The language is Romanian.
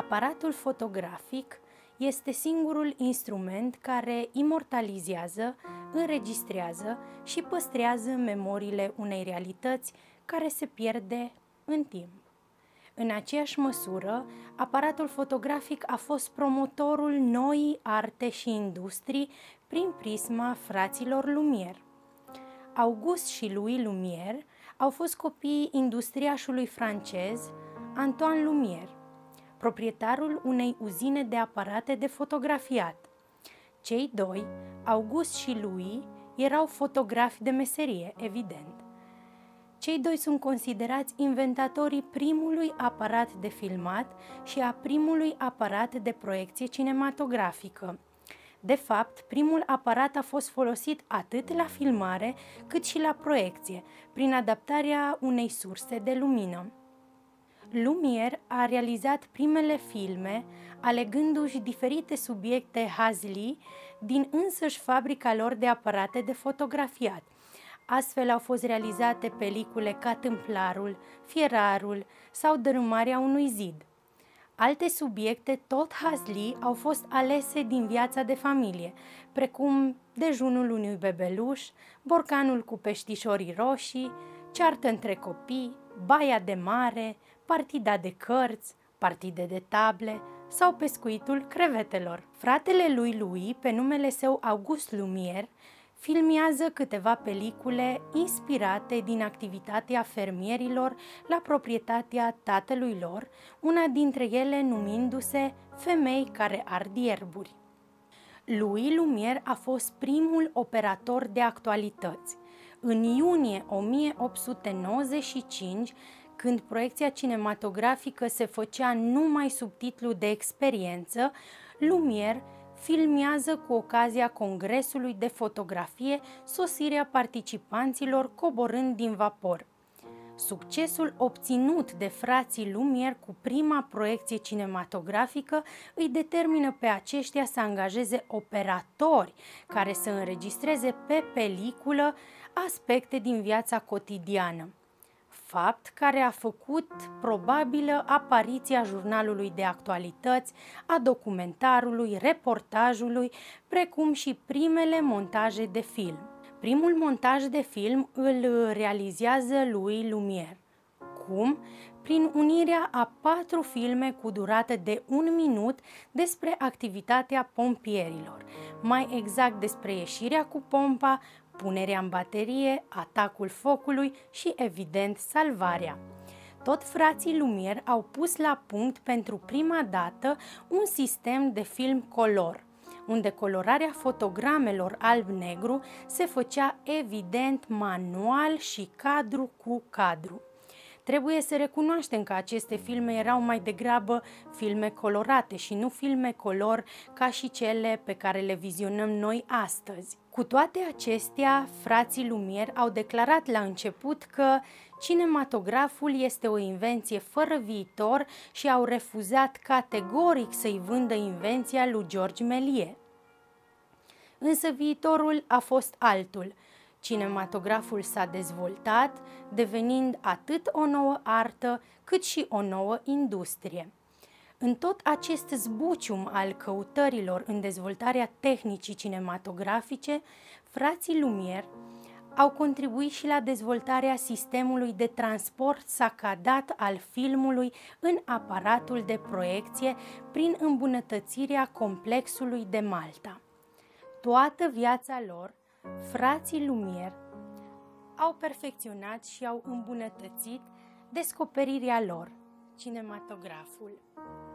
Aparatul fotografic este singurul instrument care imortalizează, înregistrează și păstrează memoriile unei realități care se pierde în timp. În aceeași măsură, aparatul fotografic a fost promotorul noii arte și industrii prin prisma fraților Lumière. Auguste și Louis Lumière au fost copiii industriașului francez Antoine Lumière, proprietarul unei uzine de aparate de fotografiat. Cei doi, Auguste și Louis, erau fotografi de meserie, evident. Cei doi sunt considerați inventatorii primului aparat de filmat și a primului aparat de proiecție cinematografică. De fapt, primul aparat a fost folosit atât la filmare cât și la proiecție, prin adaptarea unei surse de lumină. Lumière a realizat primele filme, alegându-și diferite subiecte Hazli din însăși fabrica lor de aparate de fotografiat. Astfel au fost realizate pelicule ca Tâmplarul, Fierarul sau Dărâmarea unui zid. Alte subiecte, tot Hazli, au fost alese din viața de familie, precum Dejunul unui bebeluș, Borcanul cu peștișorii roșii, Ceartă între copii, Baia de mare, Partida de cărți, partide de table sau pescuitul crevetelor. Fratele lui Louis, pe numele său Auguste Lumière, filmează câteva pelicule inspirate din activitatea fermierilor la proprietatea tatălui lor, una dintre ele numindu-se Femei care ard ierburi. Louis Lumière a fost primul operator de actualități. În iunie 1895, când proiecția cinematografică se făcea numai sub titlu de experiență, Lumière filmează cu ocazia Congresului de Fotografie sosirea participanților coborând din vapor. Succesul obținut de frații Lumière cu prima proiecție cinematografică îi determină pe aceștia să angajeze operatori care să înregistreze pe peliculă aspecte din viața cotidiană. Fapt care a făcut probabilă apariția jurnalului de actualități, a documentarului, reportajului, precum și primele montaje de film. Primul montaj de film îl realizează Louis Lumière. Cum? Prin unirea a 4 filme cu durată de 1 minut despre activitatea pompierilor, mai exact despre ieșirea cu pompa, punerea în baterie, atacul focului și, evident, salvarea. Tot frații Lumière au pus la punct pentru prima dată un sistem de film color, unde colorarea fotogramelor alb-negru se făcea evident manual și cadru cu cadru. Trebuie să recunoaștem că aceste filme erau mai degrabă filme colorate și nu filme color ca și cele pe care le vizionăm noi astăzi. Cu toate acestea, frații Lumière au declarat la început că cinematograful este o invenție fără viitor și au refuzat categoric să-i vândă invenția lui George Méliès. Însă viitorul a fost altul. Cinematograful s-a dezvoltat, devenind atât o nouă artă, cât și o nouă industrie. În tot acest zbucium al căutărilor în dezvoltarea tehnicii cinematografice, frații Lumière au contribuit și la dezvoltarea sistemului de transport sacadat al filmului în aparatul de proiecție prin îmbunătățirea complexului de Malta. Toată viața lor, frații Lumière au perfecționat și au îmbunătățit descoperirea lor, cinematograful.